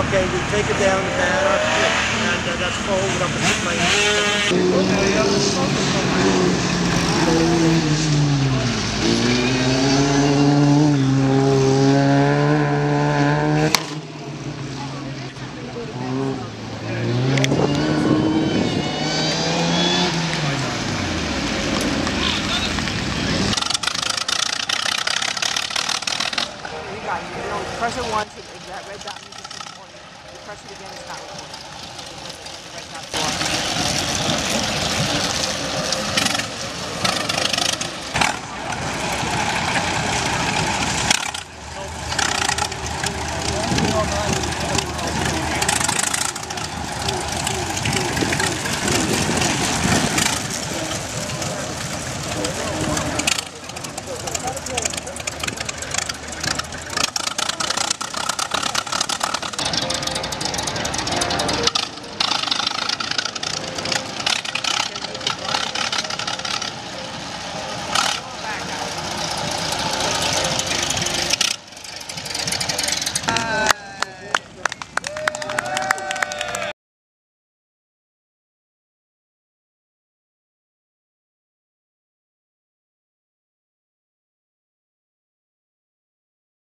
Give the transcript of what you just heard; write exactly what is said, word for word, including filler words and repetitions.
Okay, we take it down the banner, and uh, that's folded up in the plane. You know, press it once, if that red dot means it's recording. You press it again, it's not recording. The red dot's off.